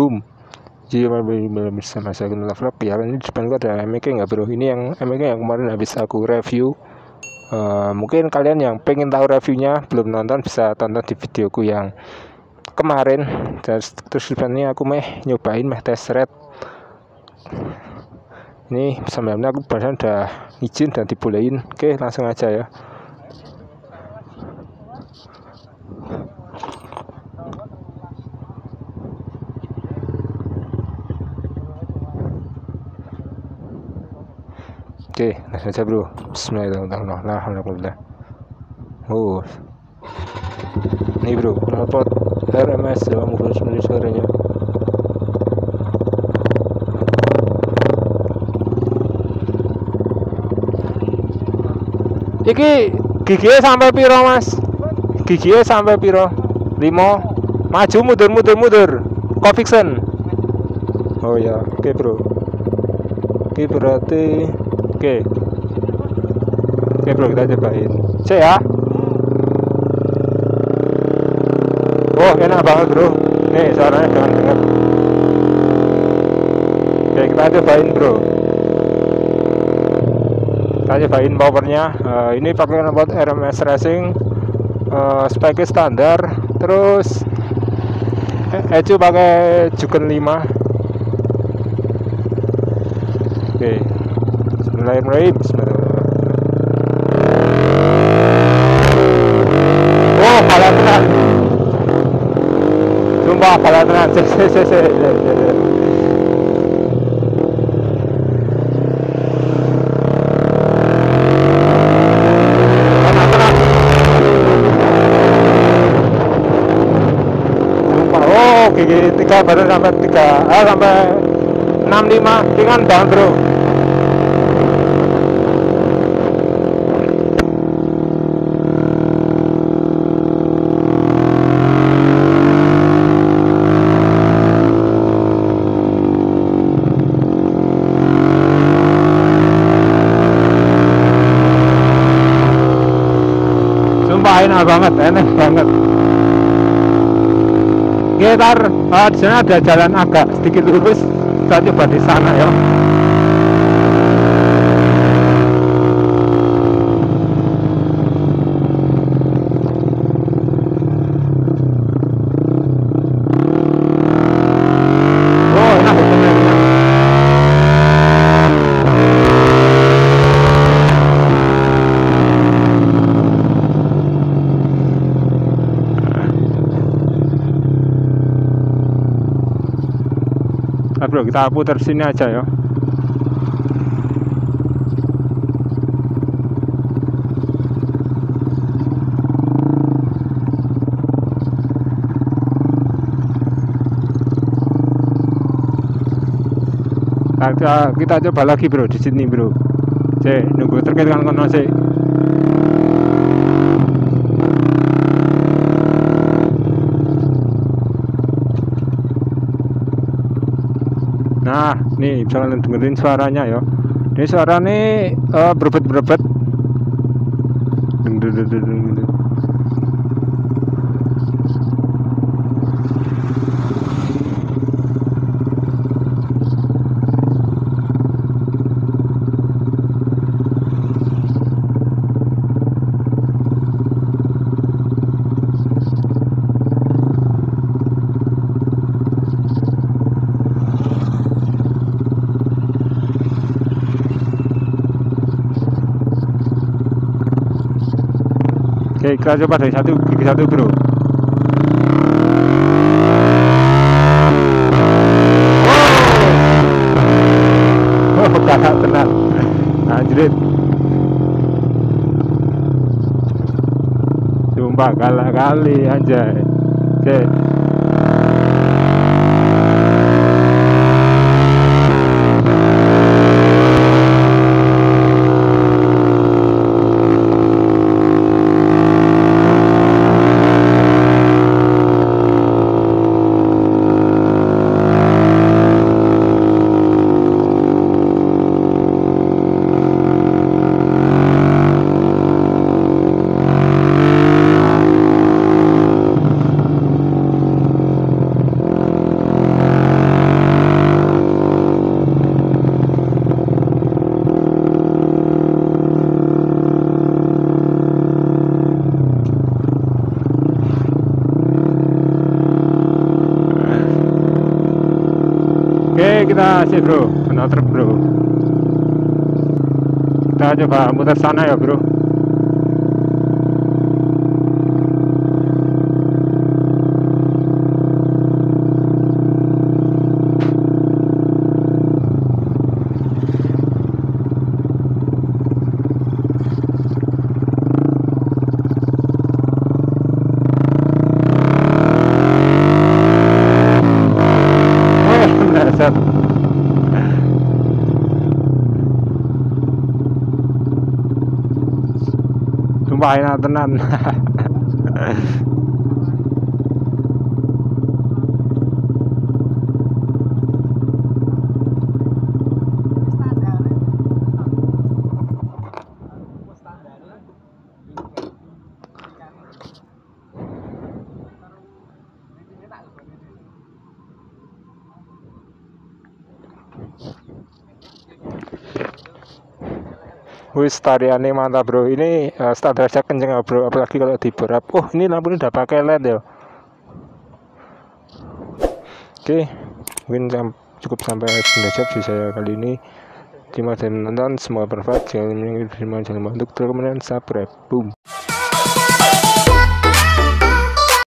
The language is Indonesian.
boom. Jadi bersama saya Gunung Vlog ya. Ini di depan gua ada MK nggak bro? Ini yang MK yang kemarin habis aku review. Mungkin kalian yang pengen tahu reviewnya belum nonton bisa tonton di videoku yang kemarin. Terus sebenarnya aku nyobain test red. Ini sebenarnya aku barusan udah izin dan dibolehin. Oke, langsung aja ya. Oke, langsung aja bro. Bismillahirrahmanirrahim. Oh, ini bro, knalpot RMS 89 suaranya. Iki giginya sampai piro mas? Giginya sampai piro? 5. Maju mundur. Conviction. Oh ya, oke bro. Oke berarti oke bro, kita cobain. Cek ya. Oh enak banget bro. Nih suaranya jangan dengar. Oke kita cobain bro. Kita cobain powernya. Ini pakai knalpot RMS Racing, spek standar. Terus ECU pakai Juken 5. Oke, Bismillahirrahmanirrahim. Oh pala tenan. Sumpah pala tenan. Gigi 3 baru sampai 3 sampai 65 ringan banget bro. Sumpah enak banget, enak banget. Gitar, di sana ada jalan agak sedikit lurus, kita coba di sana ya. Oh enak betul. Nah, bro, kita putar sini aja ya. Nah, kita coba lagi bro di sini bro. Cek nunggu terkait dengan kono sih. Nah, nih bisa kalian dengerin suaranya ya. Ini suaranya berebet. Oke, kita coba dari gigi satu bro. Oh, kalah tenang. Anjrit. Sumpah kalah kali anjay. Oke. Oke, kita sih bro, kena truk bro. Kita coba muter sana ya bro. Set. Sumpah enak tenan. Wis tariannya mantap bro. Ini standarnya kenceng ya bro, apalagi kalau di berap. Oh ini lampu ini udah pakai LED ya. Oke, mungkin cukup sampai sini sih saya kali ini. Terima kasih menonton, semoga bermanfaat. Jangan lupa untuk subscribe. Boom.